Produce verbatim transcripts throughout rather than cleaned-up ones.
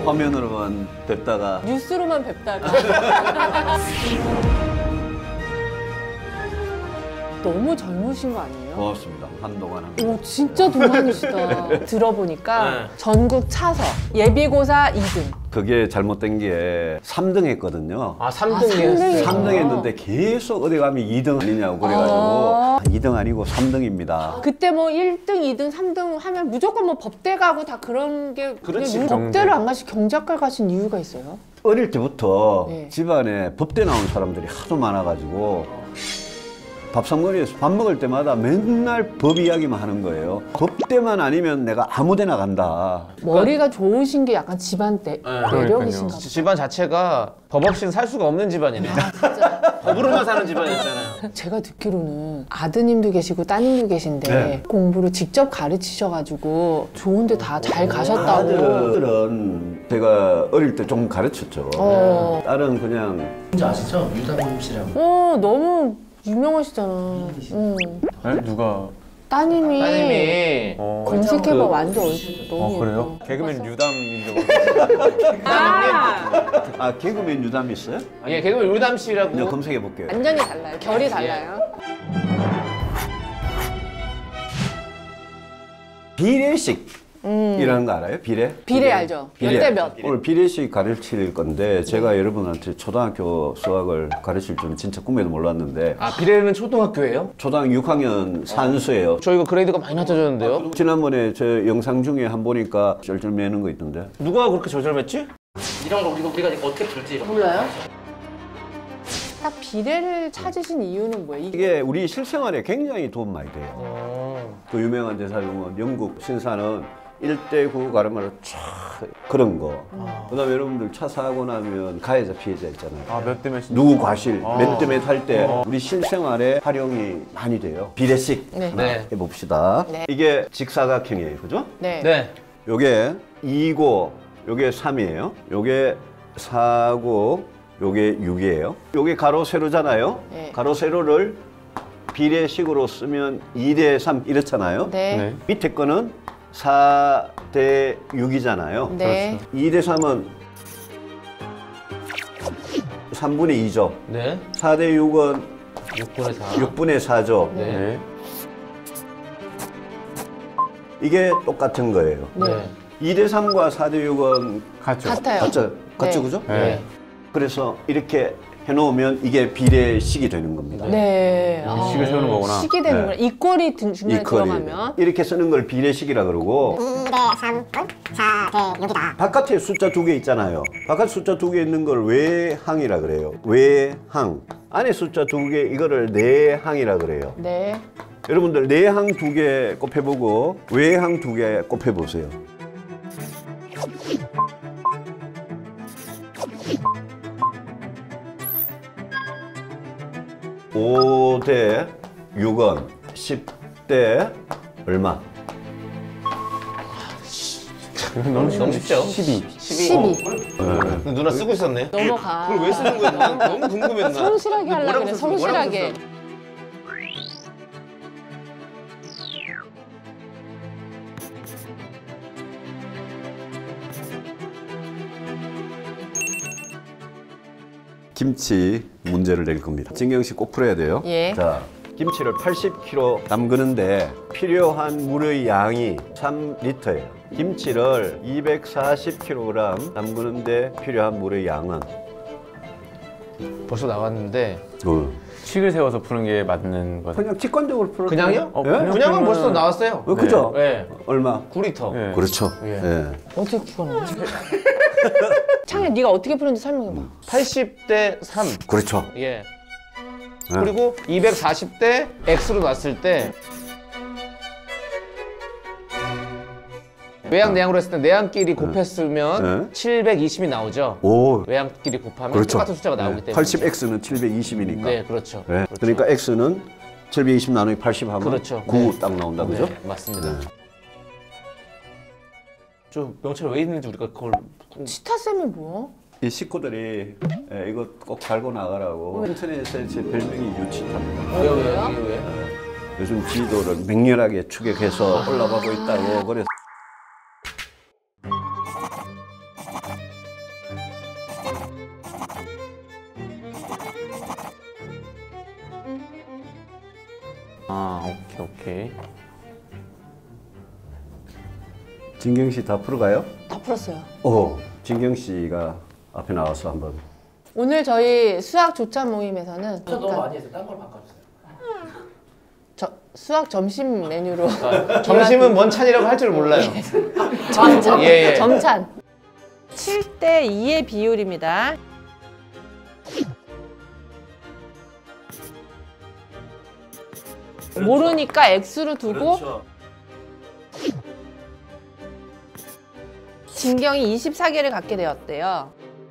화면으로만 뵙다가 뉴스로만 뵙다가 너무 젊으신 거 아니에요? 고맙습니다. 한동안 합니다. 오 진짜 동안이시다. 들어보니까 네. 전국 차서 예비고사 이 등. 그게 잘못된 게 삼 등 했거든요. 아 삼 등이었어요? 아, 삼 등 했는데 계속 어디 가면 이 등 아니냐고 그래가지고 아 이 등 아니고 삼 등입니다. 그때 뭐 일 등, 이 등, 삼 등 하면 무조건 뭐 법대 가고 다 그런 게 그렇지, 근데 법대를 안 가시 경작과를 가신 이유가 있어요? 어릴 때부터 네. 집안에 법대 나온 사람들이 하도 많아가지고 밥상머리에서 밥 먹을 때마다 맨날 법 이야기만 하는 거예요. 법대만 아니면 내가 아무 데나 간다. 머리가 좋으신 게 약간 집안 대, 매력이신가 보다. 집안 자체가 법 없이는 살 수가 없는 집안이네. 아, 진짜. 법으로만 사는 집안이었잖아요. 제가 듣기로는 아드님도 계시고 따님도 계신데 네. 공부를 직접 가르치셔가지고 좋은 데 다 잘 가셨다고. 아들은 제가 어릴 때 좀 가르쳤죠. 어. 딸은 그냥 뭔지 아시죠? 유담임 씨라고. 어, 너무 유명하시잖아. 응. 네? 누가? 따님이, 따님이 어. 검색해봐. 그... 완전 얼굴 너무 어, 그래요? 예뻐. 개그맨 유담인 줄 아, 아 개그맨 유담 있어요? 예, 개그맨 유담 씨라고. 그냥 검색해 볼게요. 완전히 달라요. 결이 달라요. 비례식 이라는 거 알아요? 비례? 비례 알죠? 몇 대 몇. 오늘 비례식 가르칠 건데 제가 여러분한테 초등학교 수학을 가르칠 줄은 진짜 꿈에도 몰랐는데 아 비례는 초등학교예요? 초등학교 육 학년 산수예요. 저 이거 그레이드가 많이 낮춰졌는데요? 지난번에 저 영상 중에 한 보니까 쩔쩔 매는 거 있던데. 누가 그렇게 저절맸지? 이런 걸 우리가 우리가 어떻게 풀지? 몰라요? 딱 비례를 찾으신 이유는 뭐예요? 이게 이게 우리 실생활에 굉장히 도움 많이 돼요. 어... 그 유명한 대사 보면 영국 신사는 일 대 구 가르마를 쫙 그런 거. 아. 그다음에 여러분들 차 사고 나면 가해자 피해자 있잖아요. 아, 몇 대 몇이? 누구 과실, 아. 몇 대 몇 할 때 아. 우리 실생활에 활용이 많이 돼요. 비례식 네. 네. 해봅시다. 네. 이게 직사각형이에요, 그죠? 네. 네. 요게 이고, 요게 삼이에요. 요게 사고, 요게 육이에요. 요게 가로 세로잖아요. 네. 가로 세로를 비례식으로 쓰면 이 대 삼 이렇잖아요. 네. 네. 밑에 거는 사 대 육이잖아요. 네. 이 대 삼은 삼분의 이죠. 네. 사 대 육은 육분의 사. 육분의 사죠. 네. 네. 이게 똑같은 거예요. 네. 이 대 삼과 사 대 육은 같죠? 같아요. 같죠? 같죠, 네. 그죠? 네. 그래서 이렇게 해놓으면 이게 비례식이 되는 겁니다. 네. 아, 식을 세우는 거구나. 식이 되는구나. 네. 이꼴이 등- 중간에 이퀄이. 들어가면. 이렇게 쓰는 걸 비례식이라 그러고 이 대 삼은 사 대 육이다. 바깥에 숫자 두 개 있잖아요. 바깥 숫자 두 개 있는 걸 외항이라 그래요. 외항. 안에 숫자 두 개 이거를 내항이라 그래요. 네. 여러분들 내항 두 개 곱해보고 외항 두 개 곱해보세요. 오 대 육은 십 대 얼마? 너무, 너무 쉽죠? 십이. 십이. 십이. 어. 누나 쓰고 있었네. 넘어가. 그걸 왜 쓰는 거야? 난 너무 궁금했나? 성실하게 하려고 뭐라고 그래. 썼어? 뭐라고 성실하게. 썼어? 김치 문제를 낼 겁니다. 진경 씨 꼭 풀어야 돼요. 예. 자, 김치를 팔십 킬로그램 담그는데 필요한 물의 양이 삼 리터예요. 김치를 이백사십 킬로그램 담그는데 필요한 물의 양은? 벌써 나갔는데 어. 식을 세워서 푸는 게 맞는 거죠. 그냥 직관적으로 풀어. 그냥요? 어, 예? 그냥 그냥은 풀면은- 벌써 나왔어요. 어, 그죠? 네. 얼마? 구 리터. 네. 그렇죠. 예. 예. 어떻게 구하는 거지? 창현, 네가 어떻게 푸는지 설명해봐. 팔십 대 삼. 그렇죠. 예. 네. 그리고 이백사십 대 X로 놨을 때 외양 내양으로 했을 때 내양끼리 곱했으면 네. 칠백이십이 나오죠. 오, 외양끼리 곱하면 그렇죠. 똑같은 숫자가 나오기 때문에. 팔십 엑스는 칠백이십이니까. 네, 그렇죠. 네. 그렇죠. 그러니까 X는 칠백이십 나누기 팔십 하면 그렇죠. 구 네. 딱 나온다, 그죠? 네, 맞습니다. 네. 좀 명찰 왜 있는지 우리가 그걸 치타쌤이 뭐야? 이 식구들이 예, 이거 꼭 달고 나가라고 인터넷에 제 별명이 유치탑니다. 왜요? 왜요? 이게 왜? 요즘 지도를 맹렬하게 추격해서 올라가고 있다고. 그래서 아, 오케이, 오케이. 진경 씨 다 풀어가요? 다 풀었어요. 어, 진경 씨가 앞에 나와서 한번. 오늘 저희 수학 조차 모임에서는 저 너무 많이 했어요. 딴 걸 바꿔주세요. 저 수학 점심 메뉴로 점심은 뭔 찬이라고 할 줄 몰라요. 점찬. 예, 예. 점찬. 칠 대 이의 비율입니다. 모르니까 X로 두고 그렇죠. 진경이 이십사 개를 갖게 되었대요.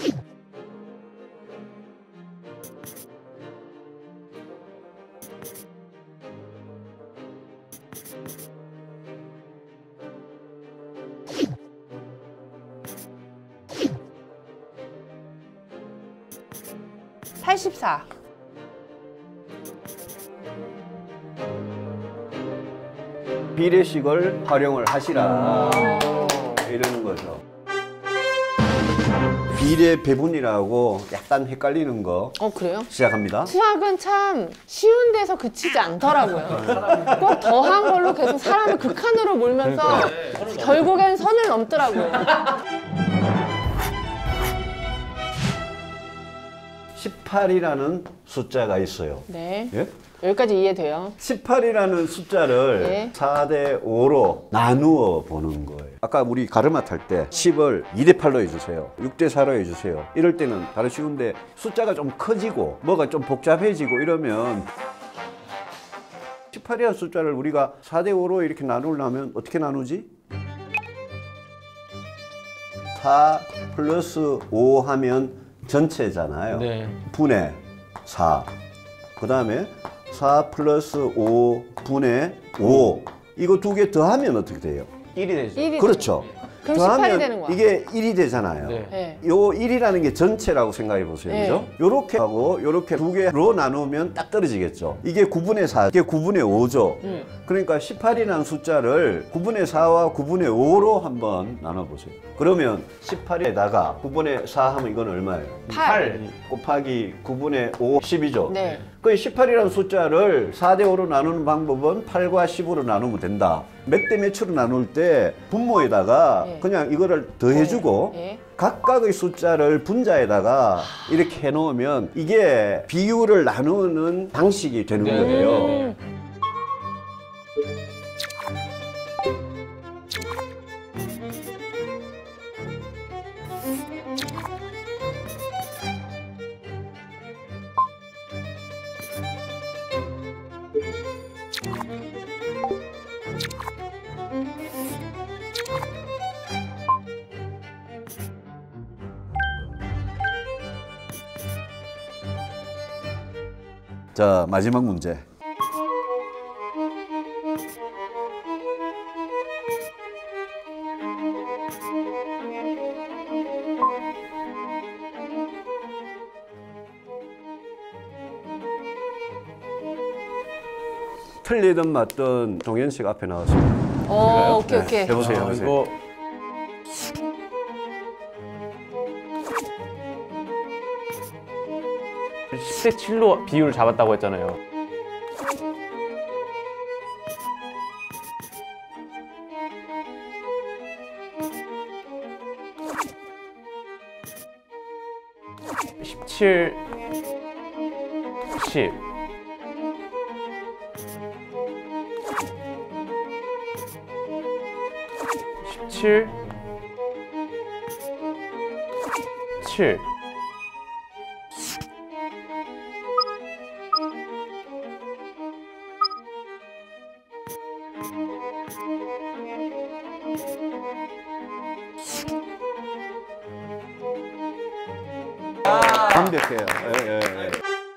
팔십사. 비례식을 활용을 하시라 이러는 거죠. 비례 배분이라고 약간 헷갈리는 거 어 그래요? 시작합니다. 수학은 참 쉬운 데서 그치지 않더라고요. 꼭 더한 걸로 계속 사람을 극한으로 몰면서 결국엔 선을 넘더라고요. 십팔이라는 숫자가 있어요. 네. 예? 여기까지 이해돼요. 십팔이라는 숫자를 네. 사 대 오로 나누어 보는 거예요. 아까 우리 가르마 탈 때 십을 이 대 팔로 해주세요. 육 대 사로 해주세요. 이럴 때는 다른 쉬운데 숫자가 좀 커지고 뭐가 좀 복잡해지고 이러면 십팔이라는 숫자를 우리가 사 대 오로 이렇게 나누려면 어떻게 나누지? 사 플러스 오 하면 전체잖아요. 네. 분의 사. 그 다음에 사 플러스 오 분의 오. 이거 두 개 더하면 어떻게 돼요? 일이 되죠. 일이 그렇죠. 그럼 십팔이 되는 거야. 이게 일이 되잖아요. 네. 네. 요 일이라는 게 전체라고 생각해 보세요. 네. 그죠? 요렇게 하고 요렇게 두 개로 나누면 딱 떨어지겠죠. 이게 구분의 사, 이게 구분의 오죠. 음. 그러니까 십팔이라는 숫자를 구분의 사와 구분의 오로 한번 나눠 보세요. 그러면 십팔에다가 구분의 사 하면 이건 얼마예요? 팔. 곱하기 구분의 오, 십이죠. 네. 그 십팔이라는 숫자를 사 대 오로 나누는 방법은 팔과 십으로 나누면 된다. 몇 대 몇으로 나눌 때 분모에다가 네. 그냥 이거를 더해주고 네. 각각의 숫자를 분자에다가 이렇게 해놓으면 이게 비율을 나누는 방식이 되는 네. 거예요. 음. 자, 마지막 문제. 틀리든 맞든 동현 씨가 앞에 나왔습니다. 어, 오케이, 네, 오케이. 해보세요. 아, 해보세요. 이거 십 대 칠로 비율을 잡았다고 했잖아요. 십칠, 십. 십칠, 칠. 완벽해요. 예, 예, 예.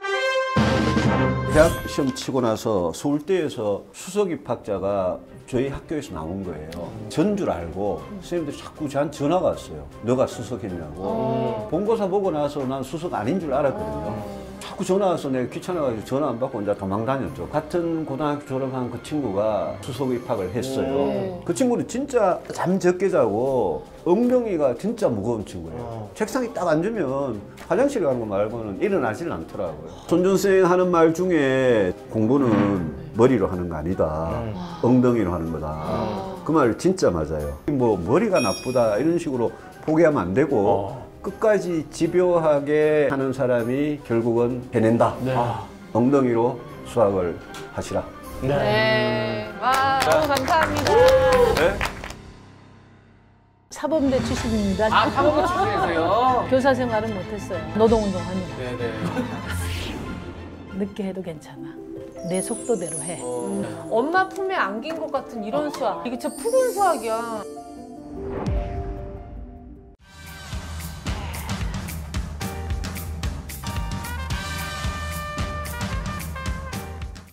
대학 시험 치고 나서 서울대에서 수석 입학자가 저희 학교에서 나온 거예요. 전 줄 알고 선생님들이 자꾸 저한테 전화가 왔어요. 너가 수석했냐고. 본고사 보고 나서 난 수석 아닌 줄 알았거든요. 자꾸 전화 와서 내가 귀찮아가지고 전화 안 받고 혼자 도망 다녔죠. 같은 고등학교 졸업한 그 친구가 수석 입학을 했어요. 네. 그 친구는 진짜 잠 적게 자고 엉덩이가 진짜 무거운 친구예요. 책상에 딱 앉으면 화장실 가는 거 말고는 일어나질 않더라고요. 손준생 하는 말 중에 공부는 머리로 하는 거 아니다. 엉덩이로 하는 거다. 그 말 진짜 맞아요. 뭐 머리가 나쁘다 이런 식으로 포기하면 안 되고 끝까지 집요하게 하는 사람이 결국은 해낸다. 아, 엉덩이로 수학을 하시라. 네. 와, 너무 감사합니다. 사범대 출신입니다. 아, 사법부 출신에서요? 교사 생활은 못했어요. 노동운동 하느라. 네네. 늦게 해도 괜찮아. 내 속도대로 해. 엄마 품에 안긴 것 같은 이런 수학. 이게 진짜 푸른 수학이야.